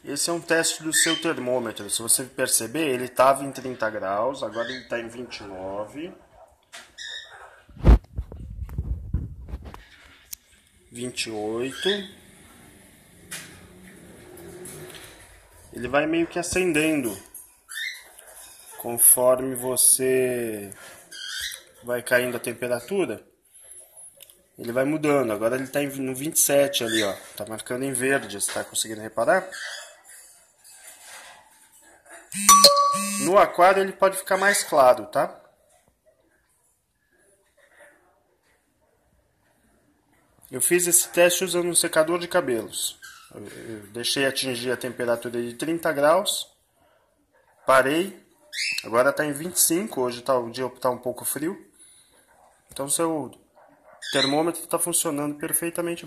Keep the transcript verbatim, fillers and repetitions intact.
Esse é um teste do seu termômetro. Se você perceber, ele estava em trinta graus, agora ele está em vinte e nove. vinte e oito. Ele vai meio que acendendo conforme você vai caindo a temperatura. Ele vai mudando. Agora ele está no vinte e sete ali, ó. Tá marcando em verde, você tá conseguindo reparar? No aquário ele pode ficar mais claro, tá? Eu fiz esse teste usando um secador de cabelos. Eu deixei atingir a temperatura de trinta graus. Parei. Agora está em vinte e cinco. Hoje tá, o dia está um pouco frio. Então seu termômetro está funcionando perfeitamente bem.